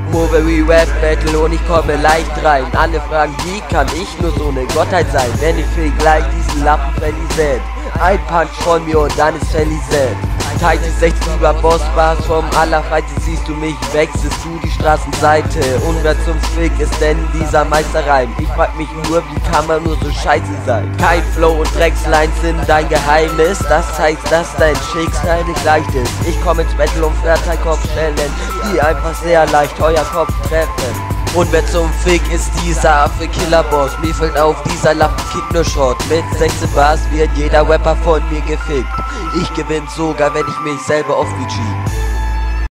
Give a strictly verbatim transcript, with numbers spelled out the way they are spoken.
Movery Rap Battle und ich komme leicht rein. Alle fragen, wie kann ich nur so eine Gottheit sein, wenn ich viel gleich diesen Lappen verliset. Ein Punch von mir und dann ist verliset. Tighte sechzig über Bossbars, vom Allerfreite siehst du mich, wechselst du die Straßenseite. Und wer zum Fick ist denn dieser Meisterreim? Ich frag mich nur, wie kann man nur so scheiße sein? Kein Flow und Dreckslines sind dein Geheimnis, das heißt, dass dein Schicksal nicht leicht ist. Ich komme ins Battle und Wörter Kopfstellen, die einfach sehr leicht euer Kopf treffen. Und wer zum Fick ist dieser Affe Killerboss? Mir fällt auf, dieser Lappen kickt nur Shot. Mit sechzehn Bars wird jeder Rapper von mir gefickt. Ich gewinn sogar, wenn ich mich selber off-G.